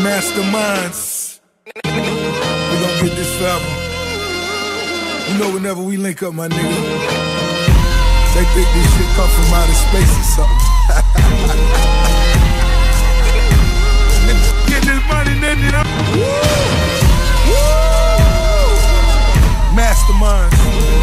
Masterminds. We gon' get this forever. You know whenever we link up, my nigga, they think this shit come from outer space or something. Get this money, nigga. Masterminds.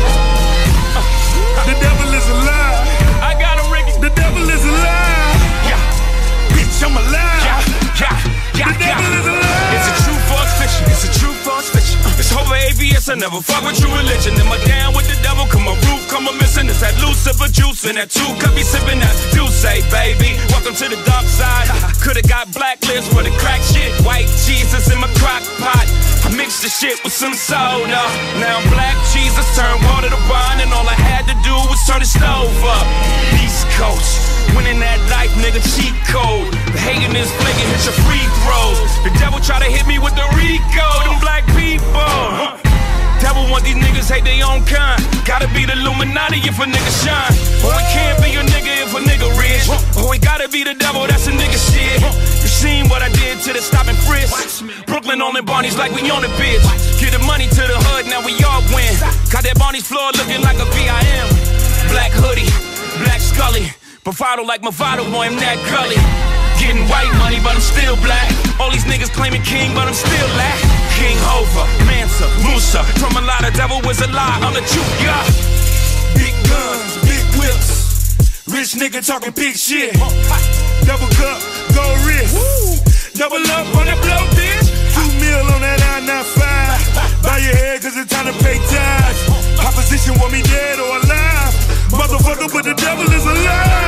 The devil is alive. I got him, Ricky. The devil is alive. Yeah. Bitch, I'm alive. Yeah. The devil is alive. It's a true false fiction. It's a true false fiction. It's over AVS. I never fuck with true religion. Am I down with the devil? Come a roof, come a missing. It's that Lucifer juice and that 2 cup be sipping that Douce, baby. Welcome to the dark side. Coulda got blacklist for the crack shit. White Jesus in my crock pot. I mixed the shit with some soda. Now I'm black Jesus turned water to wine, and all I had to do was turn the stove up. East Coast, winning that life, nigga, cheat code. The hating is flaking, hit your free throws. The devil try to hit me with the Rico, them black people. Devil want these niggas hate their own kind. Gotta be the Illuminati if a nigga shine. Or it can't be a nigga if a nigga rich. Or it gotta be the devil, that's a nigga shit. You seen what I did to the stop and frisk. Brooklyn on the Barneys like we on the bitch. Get the money to the hood, now we all win. Got that Barney's floor looking like a VIM. Black hoodie, black Scully. Bravado like Movado, boy, I'm that gully. Getting white money, but I'm still black. All these niggas claiming king, but I'm still lack. King Hova, Mansa, Musa. From a lot of devil was a lie, I'm the truth, yeah. Big guns, big whips. Rich nigga talking big shit. Double cup, gold wrist. Double up on that blow, bitch. 2 mil on that I-95. Bow your head, cause it's time to pay tithes. Opposition want me dead or alive. Motherfucker, but the devil is alive.